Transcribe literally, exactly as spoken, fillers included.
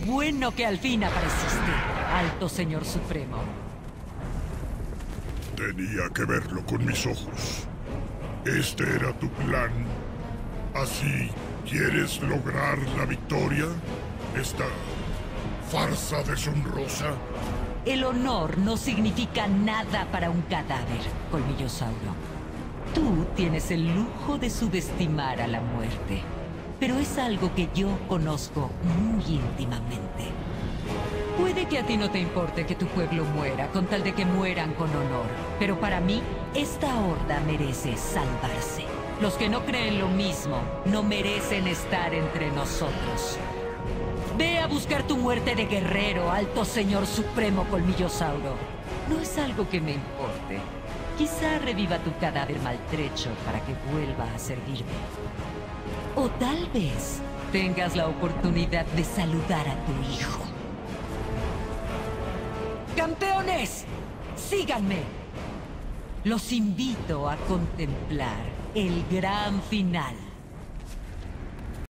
bueno que al fin apareciste, Alto Señor Supremo. Tenía que verlo con mis ojos. ¿Este era tu plan? ¿Así quieres lograr la victoria? ¿Esta farsa deshonrosa? El honor no significa nada para un cadáver, Colmillosauro. Tú tienes el lujo de subestimar a la muerte, pero es algo que yo conozco muy íntimamente. Puede que a ti no te importe que tu pueblo muera, con tal de que mueran con honor. Pero para mí, esta horda merece salvarse. Los que no creen lo mismo, no merecen estar entre nosotros. Ve a buscar tu muerte de guerrero, Alto Señor Supremo Colmillosauro. No es algo que me importe. Quizá reviva tu cadáver maltrecho para que vuelva a servirme. O tal vez tengas la oportunidad de saludar a tu hijo. ¡Campeones! ¡Síganme! Los invito a contemplar el gran final.